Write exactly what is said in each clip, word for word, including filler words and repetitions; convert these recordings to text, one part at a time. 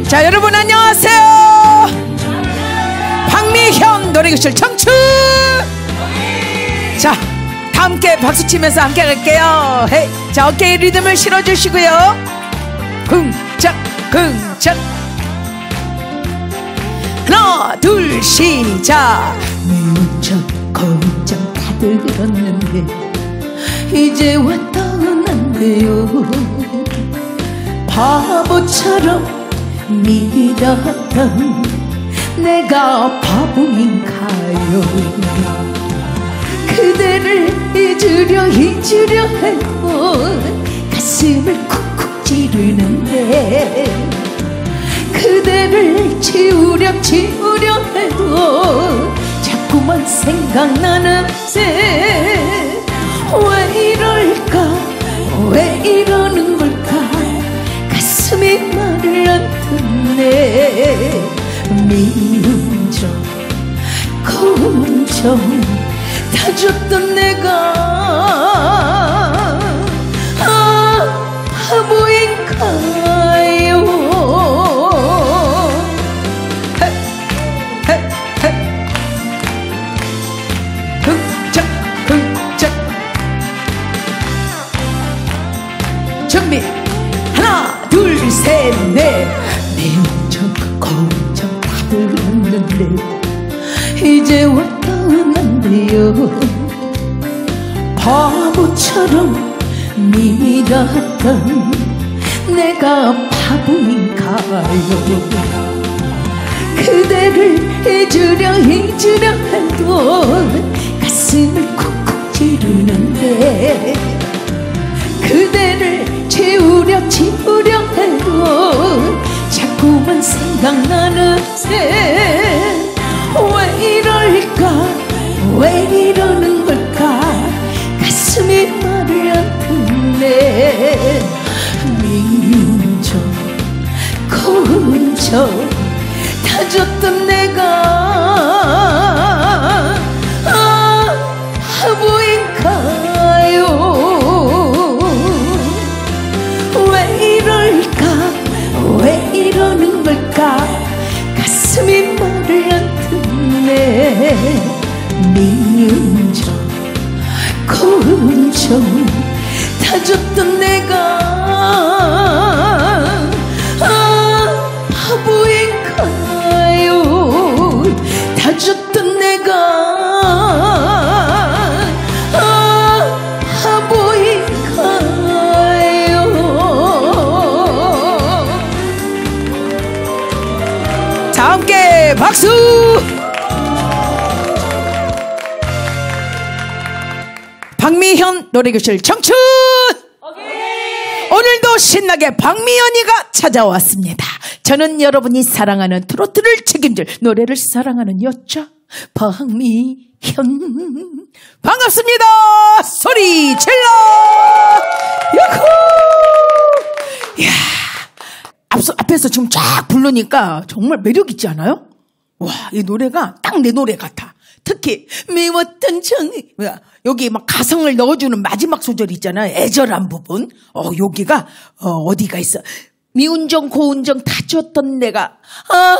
자, 여러분 안녕하세요. 박미현 노래교실 청춘. 자, 다 함께 박수치면서 함께 갈게요. 헤이. 자, 어깨에 리듬을 실어주시고요. 흥짝 흥짝. 하나 둘 시작. 미운 척 고운 척 다들 들었는데 이제와 떠난대요. 바보처럼 믿었던 내가 바보인가요? 그대를 잊으려 잊으려 해도 가슴을 쿡쿡 찌르는데 그대를 지우려 지우려 해도 자꾸만 생각나는데 왜 이럴까 왜 이러는 걸까 가슴이 말을 안 듣네. 미운 점 고운 점 다 줬던 내가 아 바보인가요? 흥짝 흥짝. 준비 하나 둘 셋 넷. 미운 척 고운 척 다 들었는데 이제와 떠난대요. 바보처럼 믿었던 내가 바보인가요? 그대를 잊으려 잊으려 해도 가슴을 쿡쿡 찌르는데 그대를 지우려 지우려 해도 자꾸만 생각나는데 왜 이럴까 왜 이러는 걸까 가슴이 말을 안 듣네. 미운 척 고운 척 다 줬던 내가 아 바보인가요? 왜 이럴까 왜 이러는 걸까 가슴이 말을 안 듣네. 미운 척 고운 척 다 줬던 내가 아 바보인가요? 다 줬던 내가 아 바보인가요? 자, 함께 박수. 박미현 노래교실 청춘. 오늘도 신나게 박미현이가 찾아왔습니다. 저는 여러분이 사랑하는 트로트를 책임질 노래를 사랑하는 여자 박미현. 반갑습니다. 소리 질러. 야호. 이야, 앞서, 앞에서 지금 쫙 부르니까 정말 매력 있지 않아요? 와, 이 노래가 딱 내 노래 같아. 특히 미웠던 정이 여기 막 가성을 넣어주는 마지막 소절 있잖아요. 애절한 부분. 어 여기가 어, 어디가 있어. 미운 정 고운 정 다 줬던 내가 아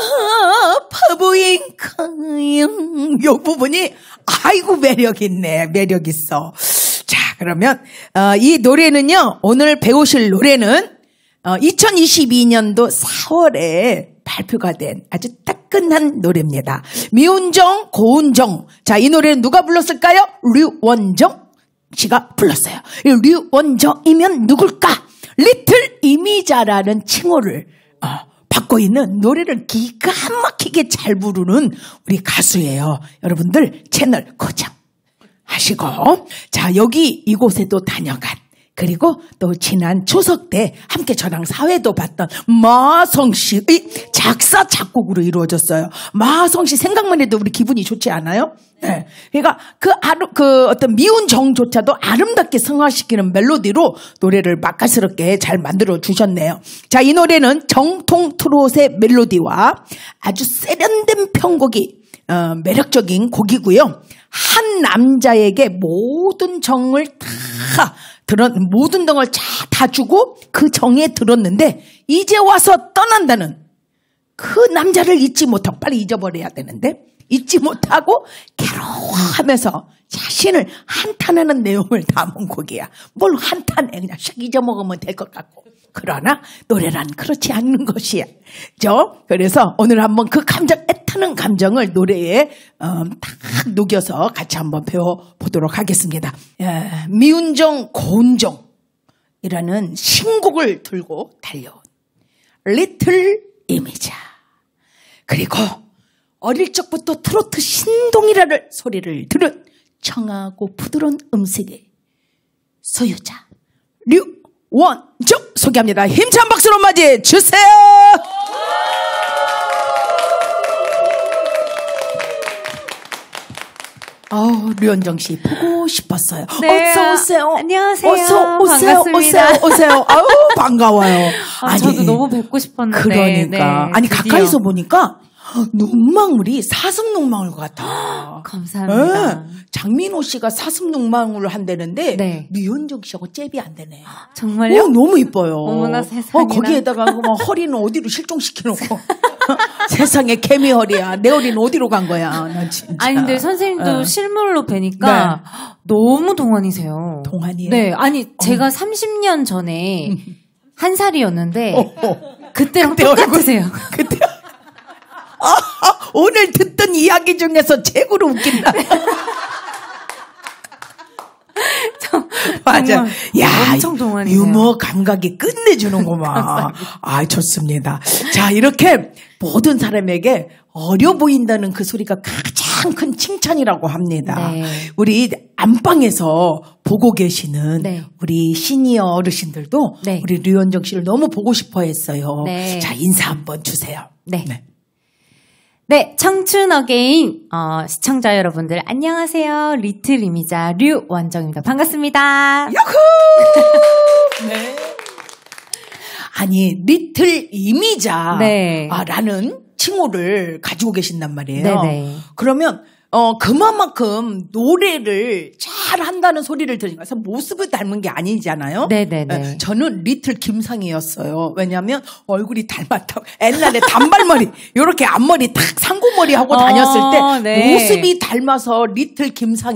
바보인가요? 요 부분이 아이고 매력 있네. 매력 있어. 자, 그러면 어, 이 노래는요. 오늘 배우실 노래는 어, 이천이십이 년도 사월에 발표가 된 아주 따끈한 노래입니다. 미운 정 고운 정. 자, 이 노래는 누가 불렀을까요? 류원정 씨가 불렀어요. 이 류원정이면 누굴까? 리틀 이미자라는 칭호를 어, 받고 있는 노래를 기가 막히게 잘 부르는 우리 가수예요. 여러분들 채널 고정하시고. 자, 여기 이곳에도 다녀간, 그리고 또 지난 추석 때 함께 저랑 사회도 봤던 마성씨의 작사 작곡으로 이루어졌어요. 마성씨 생각만 해도 우리 기분이 좋지 않아요? 네. 그러니까 그, 아르, 그 어떤 미운 정조차도 아름답게 승화시키는 멜로디로 노래를 맛깔스럽게 잘 만들어 주셨네요. 자, 이 노래는 정통 트롯의 멜로디와 아주 세련된 편곡이 어, 매력적인 곡이고요. 한 남자에게 모든 정을 다 들었, 모든 정을 다 주고 그 정에 들었는데 이제 와서 떠난다는 그 남자를 잊지 못하고 빨리 잊어버려야 되는데 잊지 못하고 괴로워하면서 자신을 한탄하는 내용을 담은 곡이야. 뭘 한탄해. 그냥 샥 잊어먹으면 될 것 같고. 그러나 노래란 그렇지 않는 것이야. 저 그래서 오늘 한번 그 감정, 애타는 감정을 노래에 음, 딱 녹여서 같이 한번 배워보도록 하겠습니다. 예, 미운정 고운정이라는 신곡을 들고 달려온 리틀 이미자. 그리고 어릴 적부터 트로트 신동이라는 소리를 들은 청하고 부드러운 음색의 소유자 류원정 소개합니다. 힘찬 박수로 맞이해 주세요. 아우, 류원정 씨 보고 싶었어요. 네, 어서 오세요. 안녕하세요. 어서 오세요. 반갑습니다. 오세요. 오세요. 아우, 반가워요. 아, 아니, 저도 너무 뵙고 싶었는데. 그러니까 네, 아니 드디어. 가까이서 보니까 눈망울이 사슴 눈망울 같아. 감사합니다. 네. 장민호 씨가 사슴 눈망울을 한다는데 네. 류원정 씨하고 잽이 안 되네. 정말요? 어, 너무 이뻐요. 어머나 세상에나. 어, 거기에다가 막 허리는 어디로 실종시켜놓고 세상에 개미 허리야. 내 허리는 어디로 간 거야. 난 진짜. 아니 근데 선생님도 네. 실물로 뵈니까 네. 너무 동안이세요. 동안이에요? 네, 아니 제가 삼십 년 전에 한 살이었는데 어, 어. 그때랑 그때 똑같으세요. 얼굴, 그때 아, 아, 오늘 듣던 이야기 중에서 최고로 웃긴다. 맞아. 야, 엄청 동안이네요. 유머 감각이 끝내주는구만. 아, 좋습니다. 자, 이렇게 모든 사람에게 어려 보인다는 그 소리가 가장 큰 칭찬이라고 합니다. 네. 우리 안방에서 보고 계시는 네. 우리 시니어 어르신들도 네. 우리 류원정 씨를 너무 보고 싶어 했어요. 네. 자, 인사 한번 주세요. 네. 네. 네, 청춘 어게인 어, 시청자 여러분들 안녕하세요. 리틀 이미자 류원정입니다. 반갑습니다. 야호! 네. 아니 리틀 이미자라는 칭호를 가지고 계신단 말이에요. 네네. 그러면 어 그만큼 노래를 잘 한다는 소리를 들으니까 모습을 닮은 게 아니잖아요. 네네네. 네, 저는 리틀 김상이었어요. 왜냐하면 얼굴이 닮았다고. 옛날에 단발머리 이렇게 앞머리 탁 상고머리 하고 다녔을 때 어, 네. 모습이 닮아서 리틀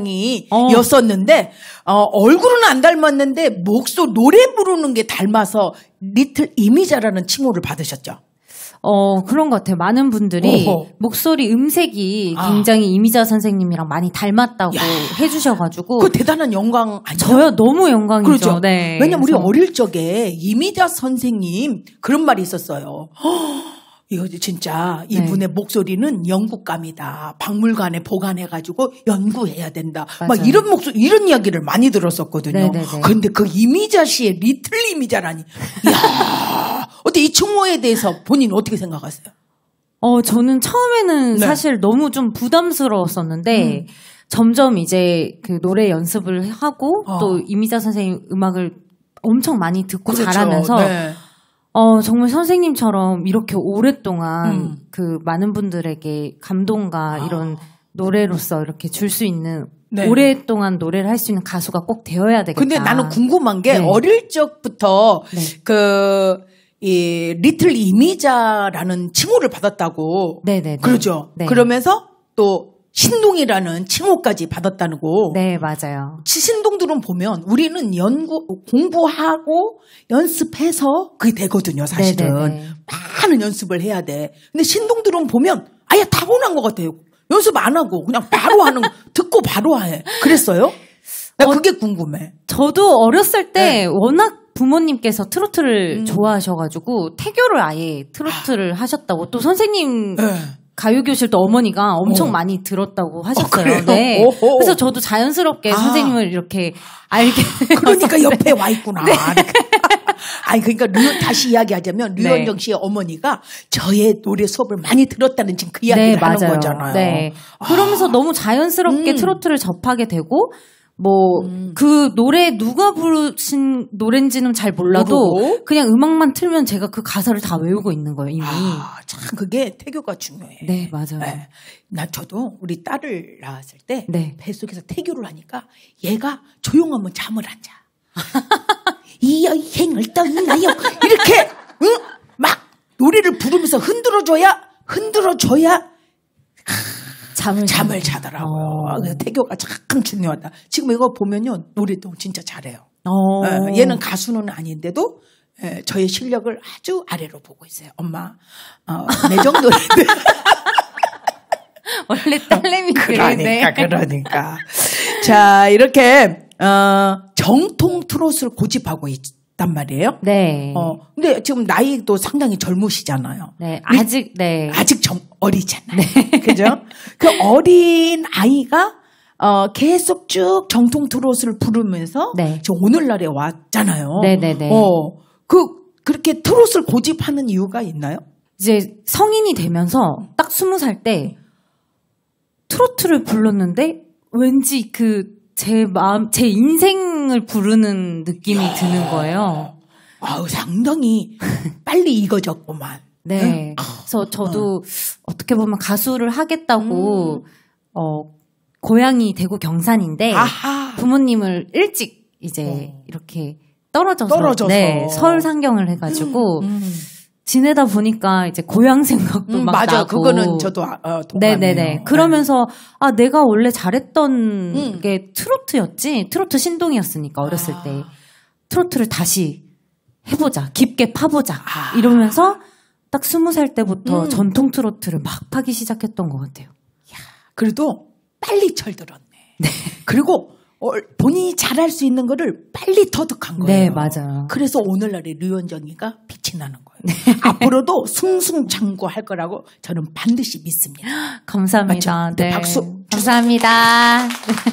김상이였었는데 어, 얼굴은 안 닮았는데 목소리 노래 부르는 게 닮아서 리틀 이미자라는 칭호를 받으셨죠. 어, 그런 것 같아요. 많은 분들이 오호. 목소리 음색이 아. 굉장히 이미자 선생님이랑 많이 닮았다고 야. 해주셔가지고. 그 대단한 영광 아니에요? 저요, 너무 영광이죠. 그렇죠. 네. 왜냐면 우리 그래서. 어릴 적에 이미자 선생님 그런 말이 있었어요. 허, 이거 진짜 이분의 네. 목소리는 영국감이다. 박물관에 보관해가지고 연구해야 된다. 맞아요. 막 이런 목소리, 이런 이야기를 많이 들었었거든요. 네네네. 그런데 그 이미자 씨의 리틀 이미자라니. 이야, 어때 이 칭호에 대해서 본인 어떻게 생각하세요? 어, 저는 처음에는 네. 사실 너무 좀 부담스러웠었는데, 음. 점점 이제 그 노래 연습을 하고, 어. 또 이미자 선생님 음악을 엄청 많이 듣고 그렇죠. 자라면서, 네. 어, 정말 선생님처럼 이렇게 오랫동안 음. 그 많은 분들에게 감동과 아. 이런 노래로서 이렇게 줄 수 있는, 네. 오랫동안 노래를 할 수 있는 가수가 꼭 되어야 되겠다. 근데 나는 궁금한 게 네. 어릴 적부터 네. 그, 이, 리틀 이미자라는 칭호를 받았다고. 네네네. 그러죠. 네. 그러면서 또 신동이라는 칭호까지 받았다고. 네, 맞아요. 신동들은 보면 우리는 연구, 공부하고 연습해서 그게 되거든요, 사실은. 네네네. 많은 연습을 해야 돼. 근데 신동들은 보면 아예 타고난 것 같아요. 연습 안 하고 그냥 바로 하는 거, 듣고 바로 해. 그랬어요? 나 어, 그게 궁금해. 저도 어렸을 때 네. 워낙 부모님께서 트로트를 음. 좋아하셔가지고 태교를 아예 트로트를 하셨다고 또 선생님 네. 가요교실도 어머니가 엄청 어. 많이 들었다고 하셨어요. 그래요? 네. 오호. 그래서 저도 자연스럽게 아. 선생님을 이렇게 알게 그러니까 되었는데. 옆에 와 있구나. 아니 그러니까 류, 다시 이야기하자면 류원정 씨의 어머니가 저의 노래 수업을 많이 들었다는 지금 그 이야기를 네, 하는 맞아요. 거잖아요. 네. 아. 그러면서 너무 자연스럽게 음. 트로트를 접하게 되고 뭐 그 노래 누가 부르신 노래인지는 잘 몰라도 모르고? 그냥 음악만 틀면 제가 그 가사를 다 외우고 있는 거예요, 이미. 아, 참 그게 태교가 중요해. 네, 맞아요. 네. 나 저도 우리 딸을 낳았을 때 네. 뱃속에서 태교를 하니까 얘가 조용하면 잠을 안 자. 이 여행을 떠나요. 이렇게 응? 막 노래를 부르면서 흔들어줘야 흔들어줘야 잠을 잠을 자더라고요. 어. 태교가 참 중요하다. 지금 이거 보면요 노래도 진짜 잘해요. 어. 예, 얘는 가수는 아닌데도 예, 저의 실력을 아주 아래로 보고 있어요. 엄마 어, 내 정도인데. 원래 딸내미 그러니까 그러니까. 자 이렇게 어, 정통 트롯을 고집하고 있단 말이에요. 네. 어 근데 지금 나이도 상당히 젊으시잖아요. 네. 아직 네. 아직 좀 어리잖아요. 네. 그죠? 그 어린 아이가 어 계속 쭉 정통 트롯을 부르면서 네. 지금 오늘날에 왔잖아요. 네네네. 어 그 그렇게 트롯을 고집하는 이유가 있나요? 이제 성인이 되면서 딱 스무 살 때 트로트를 불렀는데 왠지 그 제 마음, 제 인생을 부르는 느낌이 야. 드는 거예요. 아우, 상당히 빨리 익어졌구만. 네. 응? 그래서 저도 어. 어떻게 보면 가수를 하겠다고, 음. 어, 고향이 대구 경산인데, 아하. 부모님을 일찍 이제 어. 이렇게 떨어져서, 떨어져서. 네, 서울 상경을 해가지고, 음. 음. 지내다 보니까 이제 고향 생각도 음, 막 맞아. 나고. 그거는 저도 어, 동감해요. 네네네. 그러면서 아 내가 원래 잘했던 음. 게 트로트였지. 트로트 신동이었으니까 어렸을 아. 때 트로트를 다시 해보자. 깊게 파보자. 아. 이러면서 딱 스무 살 때부터 음. 전통 트로트를 막 파기 시작했던 것 같아요. 야, 그래도 빨리 철들었네. 네. 그리고 어, 본인이 잘할 수 있는 거를 빨리 터득한 거예요. 네, 맞아요. 그래서 오늘날의 류현정이가 빛이 나는 거예요. 네. 앞으로도 승승장구할 거라고 저는 반드시 믿습니다. 감사합니다. 맞죠? 네, 박수. 감사합니다.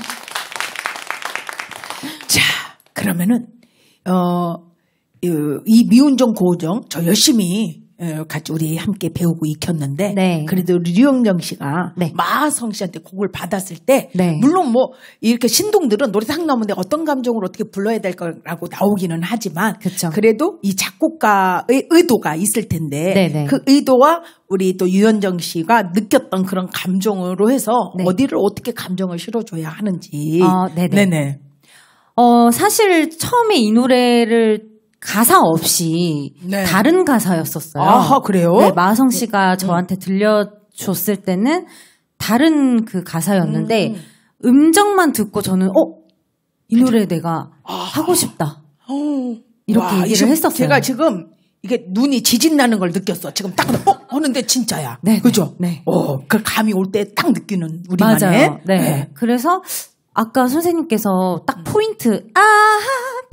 자, 그러면은 어, 이 미운정 고우정 저 열심히 같이 우리 함께 배우고 익혔는데 네. 그래도 류현정 씨가 네. 마하성 씨한테 곡을 받았을 때 네. 물론 뭐 이렇게 신동들은 노래 딱 나오는데 어떤 감정으로 어떻게 불러야 될 거라고 나오기는 하지만 그쵸. 그래도 이 작곡가의 의도가 있을 텐데 네네. 그 의도와 우리 또 유현정 씨가 느꼈던 그런 감정으로 해서 네. 어디를 어떻게 감정을 실어줘야 하는지. 어, 네네. 네네. 어, 사실 처음에 이 노래를 가사 없이 네. 다른 가사였었어요. 아, 그래요? 네, 마하성 씨가 저한테 들려줬을 때는 다른 그 가사였는데 음. 음정만 듣고 저는 어? 이 노래 내가 아. 하고 싶다. 어. 이렇게 와, 얘기를 했었어요. 제가 지금 이게 눈이 지진 나는 걸 느꼈어. 지금 딱 어? 하는데 진짜야. 네, 그죠? 네. 어, 그 감이 올 때 딱 느끼는 우리만의. 맞아요. 네. 네. 그래서 아까 선생님께서 딱 포인트 아하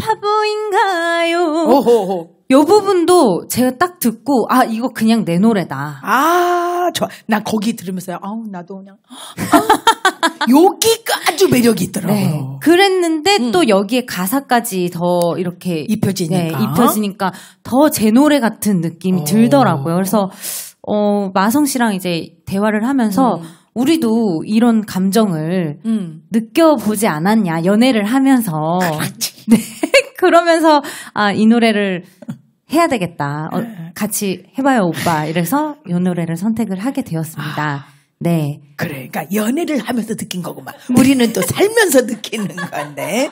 바보인가요? 오호호. 요 부분도 제가 딱 듣고 아 이거 그냥 내 노래다. 아 좋아. 나 거기 들으면서요. 아우 나도 그냥 아, 여기가 아주 매력이 있더라고요. 네. 그랬는데 음. 또 여기에 가사까지 더 이렇게 입혀지니까 네, 입혀지니까 더 제 노래 같은 느낌이 오. 들더라고요. 그래서 어, 마성 씨랑 이제 대화를 하면서 음. 우리도 이런 감정을 음. 느껴보지 않았냐 연애를 하면서. 그렇지. 네. 그러면서 아, 이 노래를 해야 되겠다. 어, 같이 해봐요 오빠. 이래서 이 노래를 선택을 하게 되었습니다. 네. 그래, 그러니까 연애를 하면서 느낀 거구만. 우리는 또 살면서 느끼는 건데.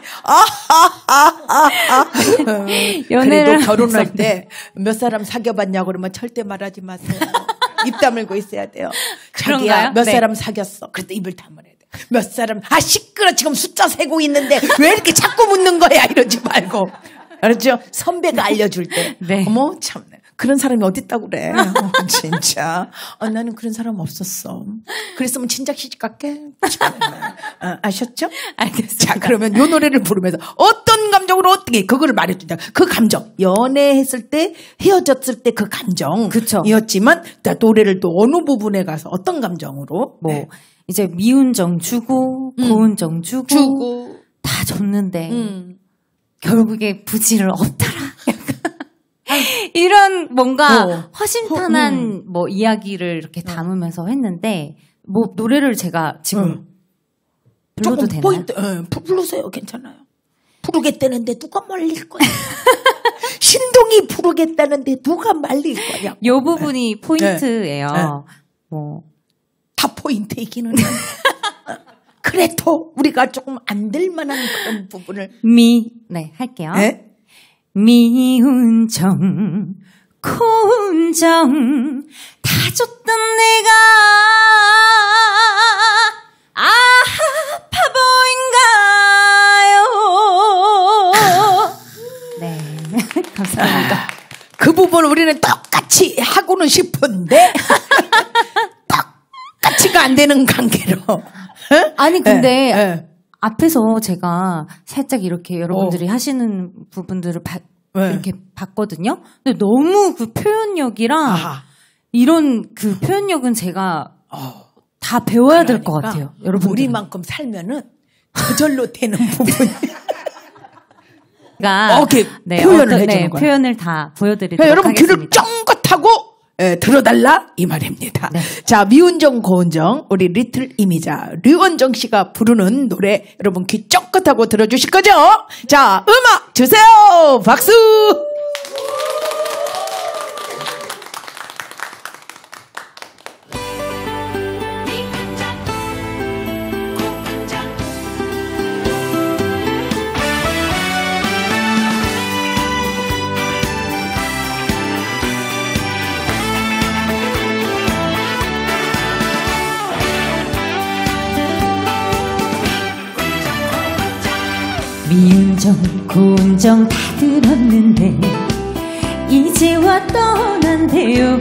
아하하하하. 연애를 그래도 결혼할 때 몇 사람 사귀어봤냐고 그러면 절대 말하지 마세요. 입 다물고 있어야 돼요. 그런가요? 자기야 몇 네. 사람 사귀었어. 그래도 입을 다물어야 돼. 몇 사람 아 시끄러 지금 숫자 세고 있는데 왜 이렇게 자꾸 묻는 거야 이러지 말고. 알았죠? 선배가 알려줄 때. 네. 어머 참 그런 사람이 어딨다고 그래. 어, 진짜. 어, 나는 그런 사람 없었어. 그랬으면 진작 시집 갈게. 어, 아셨죠? 알겠습니다. 자 그러면 요 노래를 부르면서 어떤 감정으로 어떻게 그거를 말해준다. 그 감정. 연애했을 때 헤어졌을 때 그 감정. 그쵸. 이었지만 노래를 또 어느 부분에 가서 어떤 감정으로. 뭐 네. 이제 미운 정 주고 음. 고운 정 주고, 주고. 다 줬는데 음. 결국에 부지를 없더라. 이런 뭔가 어. 허심탄한 음. 뭐 이야기를 이렇게 담으면서 했는데 뭐 노래를 제가 지금 음. 불러도 조금 되나요? 포인트, 예, 부르세요. 괜찮아요. 부르겠다는데 누가 말릴 거야. 신동이 부르겠다는데 누가 말릴 거야. 이 부분이 포인트예요. 네. 네. 뭐 다 포인트이기는 해. 그래도 우리가 조금 안 될만한 그런 부분을 미, 네 할게요. 네? 미운 정 고운 미운정 다 줬던 내가 아 바보인가요? 네, 감사합니다. 아, 그 부분 우리는 똑같이 하고는 싶은데 똑같이가 안 되는 관계로. 아니 근데 네, 네. 앞에서 제가 살짝 이렇게 여러분들이 어. 하시는 부분들을 바, 네. 이렇게 봤거든요. 근데 너무 그 표현력이랑 아하. 이런 그 표현력은 제가 어. 다 배워야 될 것 같아요. 여러분 우리만큼 살면은 저절로 되는 부분이. 그러니까 오케이, 네, 표현을 어떤, 해주는 네, 거야. 표현을 다 보여드리도록 그러니까 여러분 하겠습니다. 귀를 쫑긋하고 에, 들어달라 이 말입니다. 네. 자, 미운정 고운정 우리 리틀 이미자 류원정 씨가 부르는 노래 여러분 귀 쫑긋하고 들어주실 거죠? 자, 음악 주세요. 박수. 미운정 고운정 다 들었는데 이제와 떠난대요.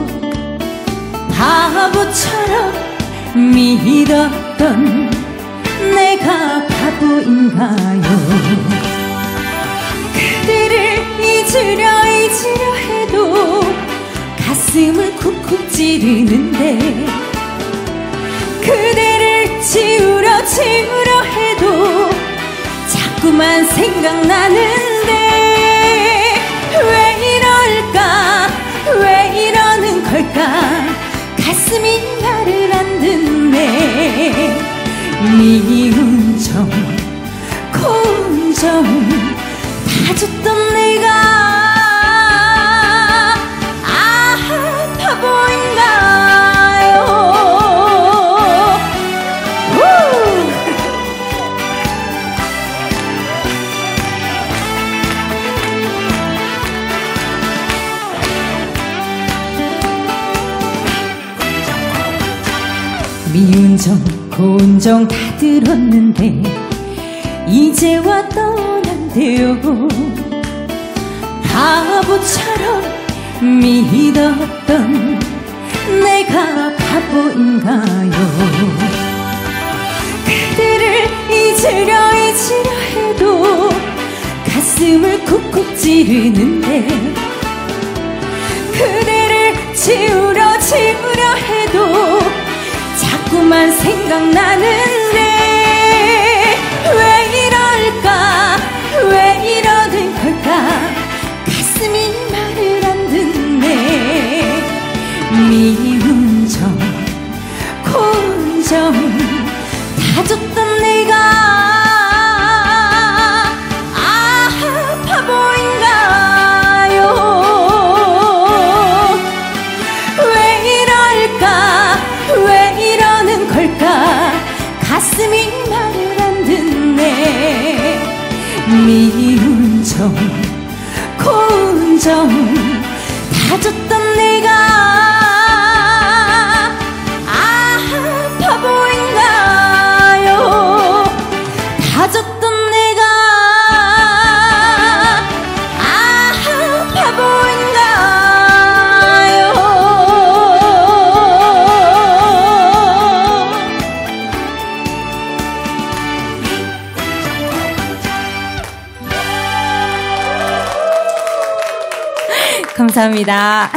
바보처럼 믿었던 내가 바보인가요? 그대를 잊으려 잊으려 해도 가슴을 쿡쿡 찌르는데 그대를 지우려 지우려 해도 자꾸만 생각나는데 왜 이럴까 왜 이러는 걸까 가슴이 나를 안 듣네. 미운정 고운정 다 줬던 내가 아 바보인가요? 우! 미운정 고운정 다 들었는데 이제와 떠난대요. 바보처럼 믿었던 내가 바보인가요? 그대를 잊으려 잊으려 해도 가슴을 쿡쿡 찌르는데 그대를 지우려 지우려 해도 자꾸만 생각나는데 왜 이럴까 왜 이러는 걸까 가슴이 말을 안 듣네. 미운정 고운정 다 줬던 내가 아 바보인가요? 왜 이럴까 왜 이러는 걸까 가슴이 말을 안 듣네. 미운정 고운정 다 줬던 내가 아 바보인가요? 다 줬던 내가 아 바보인가요? 감사합니다.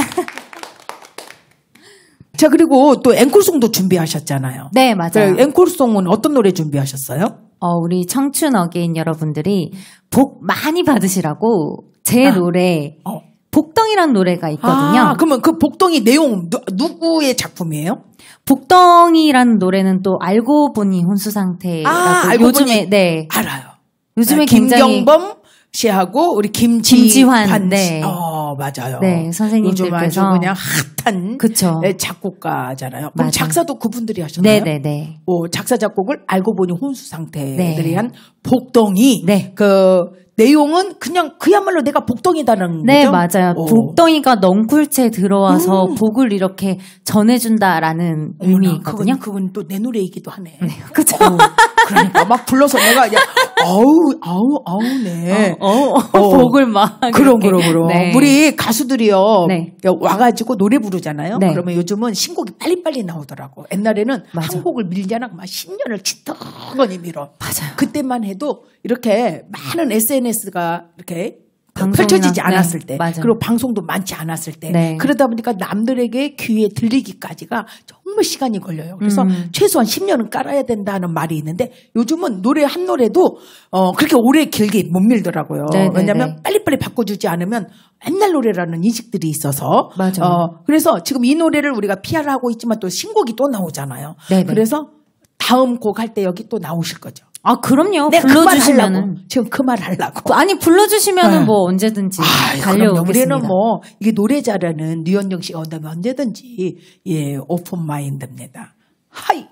자, 그리고 또 앵콜송도 준비하셨잖아요. 네, 맞아요. 앵콜송은 어떤 노래 준비하셨어요? 어, 우리 청춘 어게인 여러분들이 복 많이 받으시라고 제 아. 노래 어. 복덩이라는 노래가 있거든요. 아, 그러면 그 복덩이 내용 누, 누구의 작품이에요? 복덩이라는 노래는 또 알고 보니 혼수 상태라고 아, 알고 요즘에 보니 네 알아요. 요즘에 아, 굉장히 김경범 씨하고 우리 김지, 김지환 네. 어 맞아요. 네 선생님들께서 요즘 아주 그냥 핫한 그쵸. 작곡가잖아요. 그럼 맞아요. 작사도 그분들이 하셨나요? 네네네. 어, 작사 작곡을 알고 보니 혼수 상태들이 네. 한 복덩이. 네. 그 내용은 그냥 그야말로 내가 복덩이다는 네, 거죠? 맞아요. 오. 복덩이가 넝쿨째 들어와서 음. 복을 이렇게 전해준다라는 의미 있거든요. 그건, 그건 또 내 노래이기도 하네. 네, 그죠. 어, 그러니까 막 불러서 내가 그냥 아우 아우 아우네. 어, 어, 어, 복을 막. 그럼 그럼 그럼. 네. 우리 가수들이요. 네. 와가지고 노래 부르잖아요. 네. 그러면 요즘은 신곡이 빨리빨리 나오더라고. 옛날에는 맞아. 한 곡을 밀잖아. 막 십 년을 치더니 밀어. 맞아요. 그때만 해도 이렇게 많은 에스엔에스가 이렇게 방송이나, 펼쳐지지 않았을 네, 때 맞아요. 그리고 방송도 많지 않았을 때 네. 그러다 보니까 남들에게 귀에 들리기까지가 정말 시간이 걸려요. 그래서 음. 최소한 십 년은 깔아야 된다는 말이 있는데 요즘은 노래 한 노래도 어 그렇게 오래 길게 못 밀더라고요. 네, 네, 왜냐하면 네. 빨리빨리 바꿔주지 않으면 옛날 노래라는 인식들이 있어서 맞아요. 어 그래서 지금 이 노래를 우리가 피아르 하고 있지만 또 신곡이 또 나오잖아요. 네, 네. 그래서 다음 곡 할 때 여기 또 나오실 거죠. 아, 그럼요. 내가 그 말 하려고. 불러주시면은. 지금 그 말 하려고. 아니, 불러주시면은 네. 뭐 언제든지 아, 달려오겠습니다. 우리는 뭐 이게 노래 잘하는 류현정 씨가 온다면 언제든지 예 오픈 마인드입니다. 하이.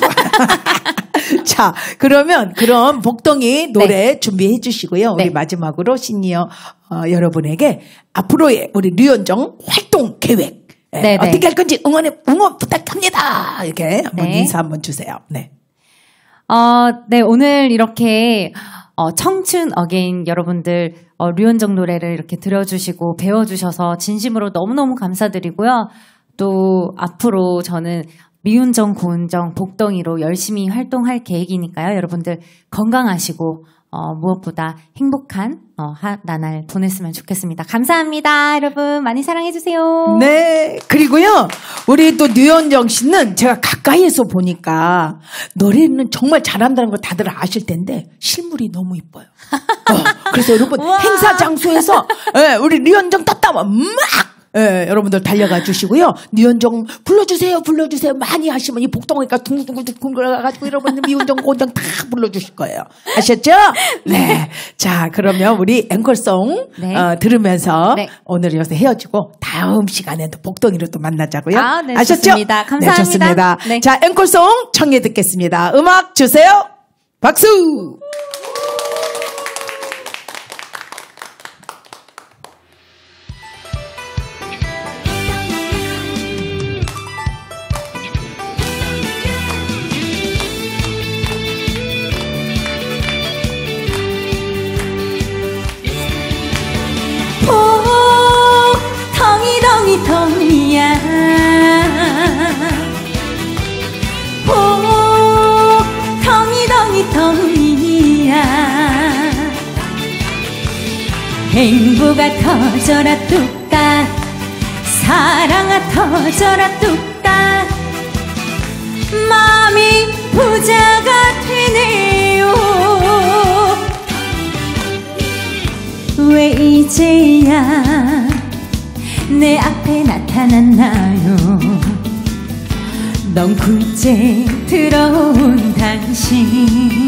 좋아. 자, 그러면 그럼 복덩이 노래 네. 준비해 주시고요. 우리 네. 마지막으로 시니어 어, 여러분에게 앞으로의 우리 류현정 활동 계획 예, 네, 네. 어떻게 할 건지 응원에 응원 부탁합니다. 이렇게 한번 네. 인사 한번 주세요. 네. 어, 네, 오늘 이렇게, 어, 청춘 어게인 여러분들, 어, 류현정 노래를 이렇게 들려주시고 배워주셔서 진심으로 너무너무 감사드리고요. 또, 앞으로 저는 미운정, 고운정, 복덩이로 열심히 활동할 계획이니까요. 여러분들 건강하시고, 어, 무엇보다 행복한, 어, 하, 나날 보냈으면 좋겠습니다. 감사합니다. 여러분, 많이 사랑해주세요. 네. 그리고요, 우리 또 류현정 씨는 제가 가까이에서 보니까 노래는 정말 잘한다는 걸 다들 아실 텐데 실물이 너무 이뻐요. 어, 그래서 여러분 우와. 행사 장소에서 예, 우리 류현정 떴다면 막 예, 여러분들 달려가 주시고요. 류현정 불러주세요, 불러주세요. 많이 하시면 이 복덩이가 둥글둥글 가가지고 여러분 미운정, 고운정 다 불러주실 거예요. 아셨죠? 네. 자, 그러면 우리 앵콜송 네. 어, 들으면서 네. 오늘 여기서 헤어지고 다음 시간에 또 복덩이로 또 만나자고요. 아, 네, 아셨죠? 좋습니다. 감사합니다. 네, 좋습니다. 네. 자, 앵콜송 청해 듣겠습니다. 음악 주세요. 박수! 덩이 덩이 덩이야 오 덩이 덩이 덩이야 행복아 터져라 뚝딱 사랑아 터져라 뚝딱 마음이 부자가 되네요 왜 이제야 내 앞에 나타났나요 넝쿨째 들어온 당신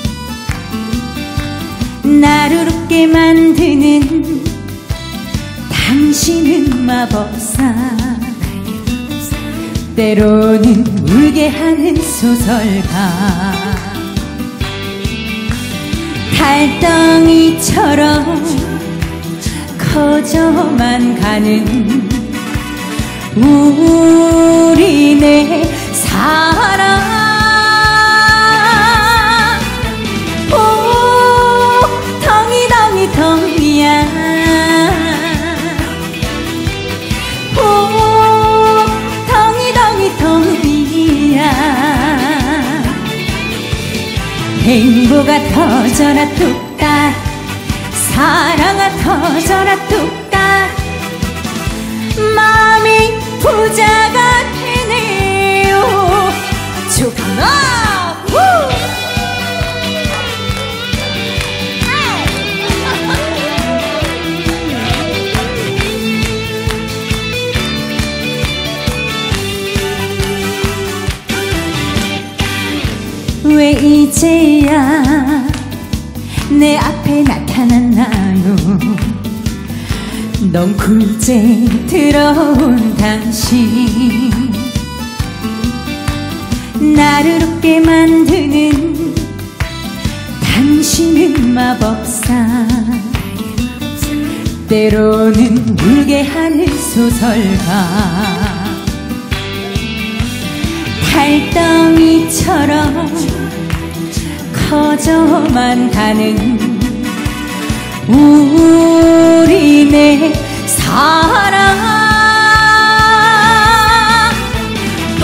나를 웃게 만드는 당신은 마법사 때로는 울게 하는 소설가 달덩이처럼 커져만 가는 우리네 사랑 오 덩이 덩이 덩이야 오 덩이 덩이 덩이야 행복아 터져라 뚝딱 사랑아 터져라 뚝딱 마음이 부자가 되네요 축하나 왜 이제야 내 앞에 나타나 않았나요? 넌 굴제 들어온 당신, 나를 웃게 만드는 당신은 마법사, 때로는 울게 하는 소설가. 달덩이처럼 커져만 가는 우리네 사랑. 오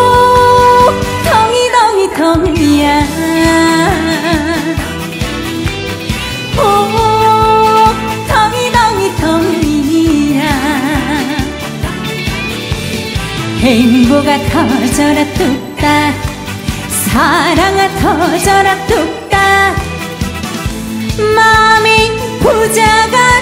덩이 덩이 덩이야, 오 덩이 덩이 덩이야. 행복아 터져라 뚝딱, 사랑아 터져라 뚝딱. 마음이 부자가